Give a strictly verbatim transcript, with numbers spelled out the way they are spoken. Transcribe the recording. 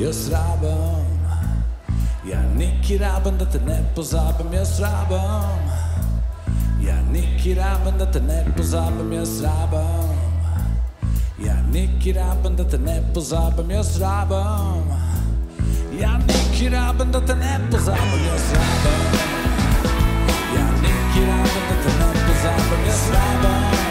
Jaz rabim, ja neki rabim, da te ne pozabim, jaz rabim. Ja neki rabim, da te ne pozabim, jaz rabim. Ja neki rabim, da te ne pozabim, jaz rabim. Ja neki rabim, da te ne pozabim, jaz rabim. Ja neki rabim, da te ne pozabim, jaz rabim.